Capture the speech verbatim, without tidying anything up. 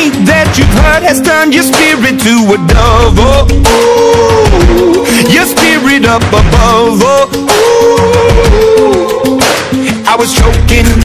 that you've heard has turned your spirit to a dove. Oh, ooh, your spirit up above. Oh, ooh, I was choking.